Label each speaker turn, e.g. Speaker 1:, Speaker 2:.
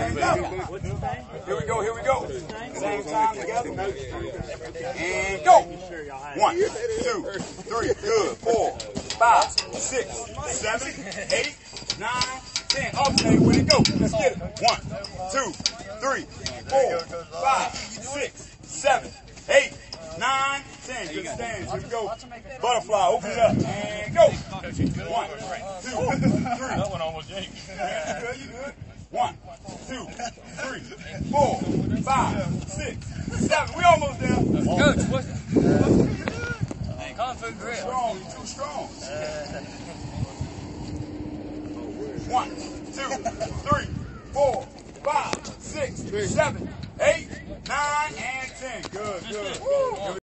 Speaker 1: Hands up. Here we go, here we go. Same time together. And go. 1, 2, 3, good. 4, 5, 6, 7, 8, 9, 10. Alternate when it go. Let's get it. 1, 2, 3, 4, 5, 6, 7, 8, 9, 10. Good stands. Here we go. Butterfly. Open it up. And go. 1, 2, 3. That one almost yanked. You good. 1, 2, 3, 4, 5, 6, 7. We almost there.
Speaker 2: Coach, what's Kung Fu grip?
Speaker 1: Strong. You're too strong. 1, 2, 3, 4, 5, 6, 7, 8, 9, and 10. Good, good.